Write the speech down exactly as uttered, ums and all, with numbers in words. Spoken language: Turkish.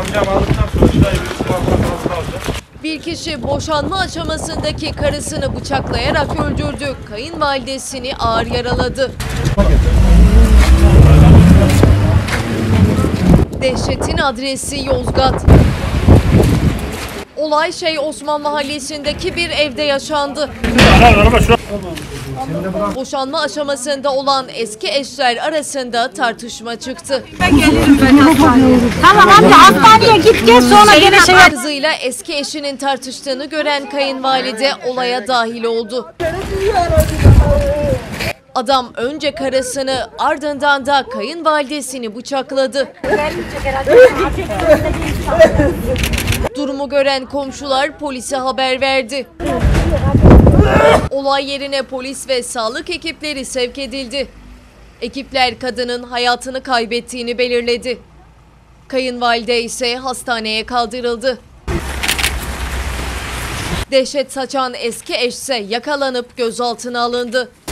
amcam aldıktan sonra şurayı birisi kalkmak alacak. Bir kişi boşanma aşamasındaki karısını bıçaklayarak öldürdü. Kayınvalidesini ağır yaraladı. Dehşetin adresi Yozgat. Olay Şeyh Osman Mahallesi'ndeki bir evde yaşandı. Boşanma aşamasında olan eski eşler arasında tartışma çıktı. Ben gelirim ben hastaneye. Tamam amca hastaneye git gel sonra gene şey yap. Kızıyla eski eşinin tartıştığını gören kayınvalide olaya dahil oldu. Adam önce karısını ardından da kayınvalidesini bıçakladı. Durumu gören komşular polise haber verdi. Olay yerine polis ve sağlık ekipleri sevk edildi. Ekipler kadının hayatını kaybettiğini belirledi. Kayınvalide ise hastaneye kaldırıldı. Dehşet saçan eski eşse yakalanıp gözaltına alındı.